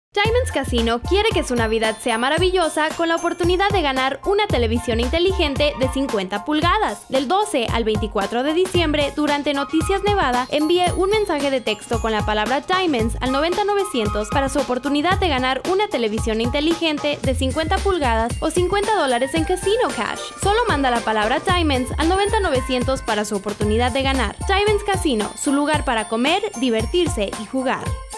Diamonds Casino quiere que su Navidad sea maravillosa con la oportunidad de ganar una televisión inteligente de 50 pulgadas. Del 12 al 24 de diciembre, durante Noticias Nevada, envíe un mensaje de texto con la palabra Diamonds al 90900 para su oportunidad de ganar una televisión inteligente de 50 pulgadas o $50 en Casino Cash. Solo manda la palabra Diamonds al 90900 para su oportunidad de ganar. Diamonds Casino, su lugar para comer, divertirse y jugar.